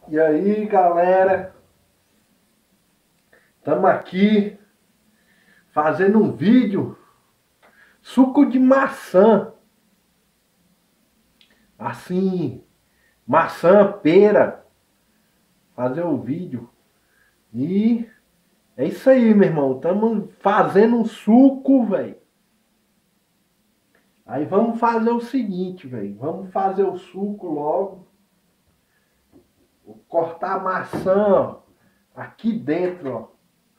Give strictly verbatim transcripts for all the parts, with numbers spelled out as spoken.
E aí, galera, estamos aqui fazendo um vídeo suco de maçã, assim, maçã, pera, fazer o vídeo. E é isso aí, meu irmão, estamos fazendo um suco, velho. Aí vamos fazer o seguinte, velho, vamos fazer o suco logo. Vou cortar a maçã, ó, aqui dentro, ó.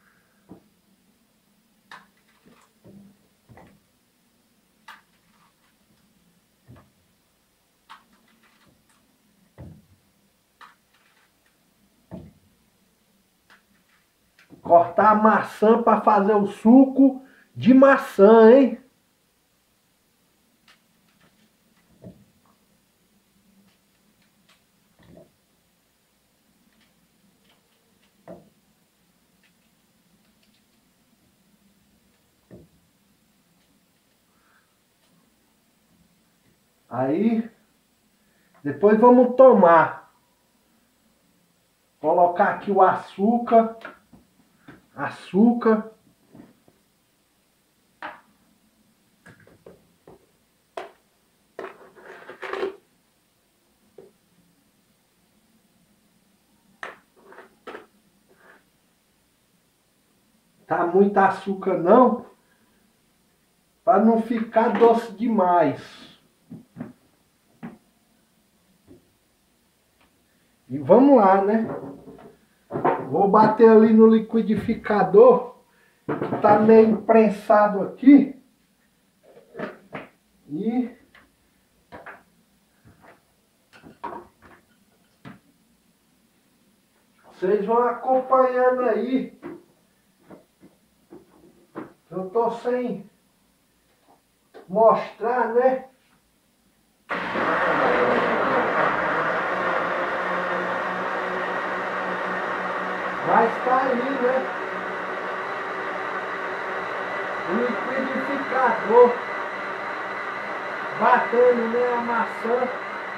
Cortar a maçã para fazer o suco de maçã, hein? Aí, depois vamos tomar. Colocar aqui o açúcar. Açúcar. Tá muito açúcar não, para não ficar doce demais. E vamos lá, né? Vou bater ali no liquidificador, que tá meio prensado aqui. E vocês vão acompanhando aí. Eu tô sem mostrar, né? Mas tá aí, né? O liquidificador batendo, né, a maçã.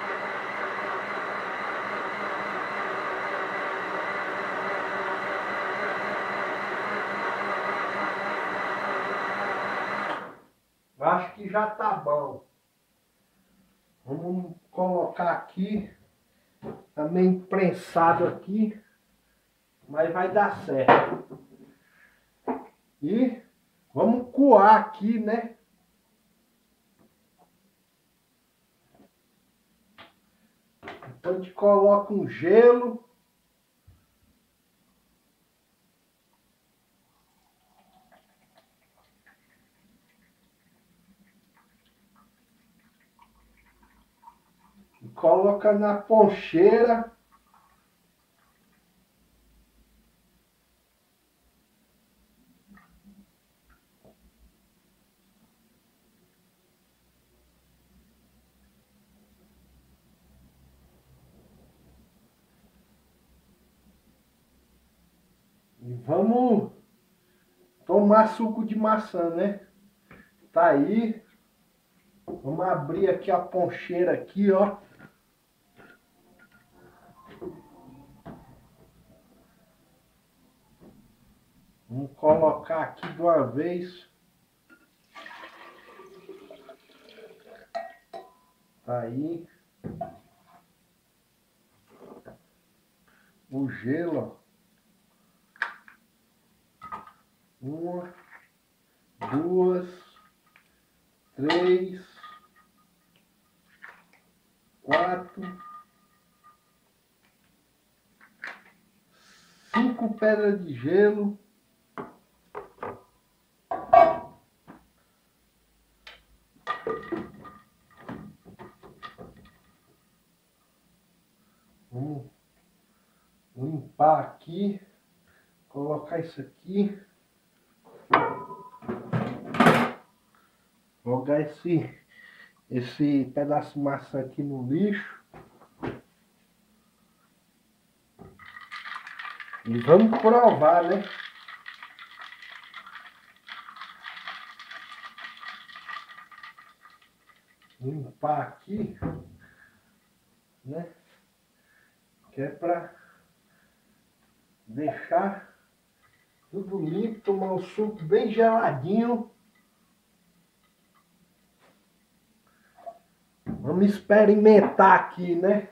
Acho que já tá bom. Vamos colocar aqui, também prensado aqui, mas vai dar certo. E vamos coar aqui, né? Então a gente coloca um gelo. E coloca na poncheira. E vamos tomar suco de maçã, né? Tá aí. Vamos abrir aqui a poncheira aqui, ó. Vamos colocar aqui de uma vez. Tá aí. O gelo, ó. Uma, duas, três, quatro, cinco pedras de gelo. Vamos limpar aqui, colocar isso aqui, jogar esse, esse pedaço de maçã aqui no lixo. E vamos provar, né? Limpar aqui, né? Que é pra Deixar tudo limpo, tomar o suco bem geladinho. Vamos experimentar aqui, né?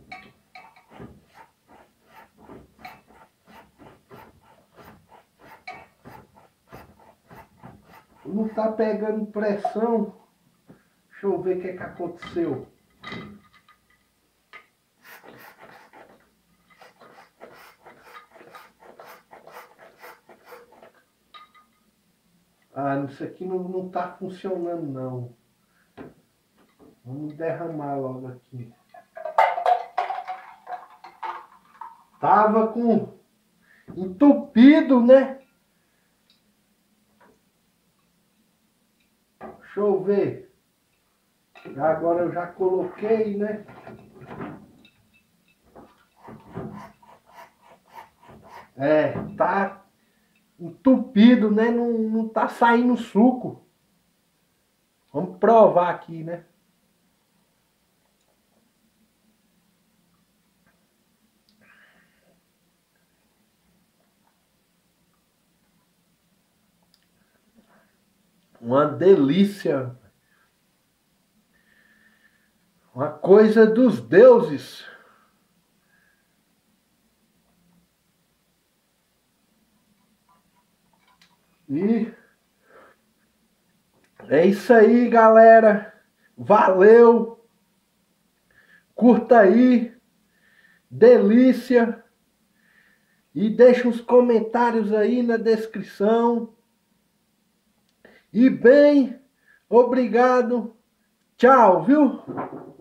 Não tá pegando pressão. Deixa eu ver o que é que aconteceu. Ah, isso aqui não, não tá funcionando não. Vamos derramar logo aqui. Tava com entupido, né? Deixa eu ver. Agora eu já coloquei, né? É, tá entupido, né? Não, não tá saindo suco. Vamos provar aqui, né? Uma delícia. Uma coisa dos deuses. E é isso aí, galera. Valeu. Curta aí. Delícia. E deixa os comentários aí na descrição. E bem, obrigado. Tchau, viu?